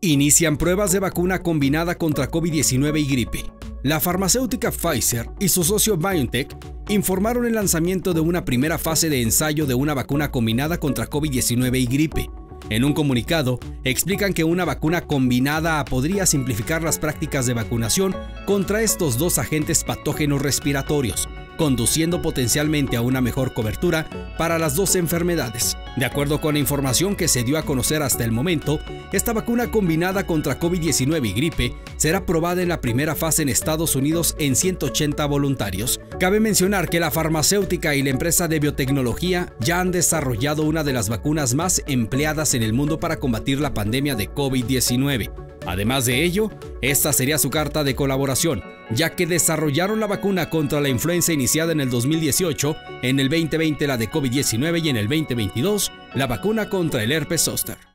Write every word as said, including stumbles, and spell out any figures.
Inician pruebas de vacuna combinada contra COVID diecinueve y gripe. La farmacéutica Pfizer y su socio BioNTech informaron el lanzamiento de una primera fase de ensayo de una vacuna combinada contra COVID diecinueve y gripe. En un comunicado, explican que una vacuna combinada podría simplificar las prácticas de vacunación contra estos dos agentes patógenos respiratorios, conduciendo potencialmente a una mejor cobertura para las dos enfermedades. De acuerdo con la información que se dio a conocer hasta el momento, esta vacuna combinada contra COVID diecinueve y gripe será probada en la primera fase en Estados Unidos en ciento ochenta voluntarios. Cabe mencionar que la farmacéutica y la empresa de biotecnología ya han desarrollado una de las vacunas más empleadas en el mundo para combatir la pandemia de COVID diecinueve. Además de ello, esta sería su carta de colaboración, ya que desarrollaron la vacuna contra la influenza iniciada en el dos mil dieciocho, en el veinte veinte la de COVID diecinueve y en el veinte veintidós la vacuna contra el herpes zóster.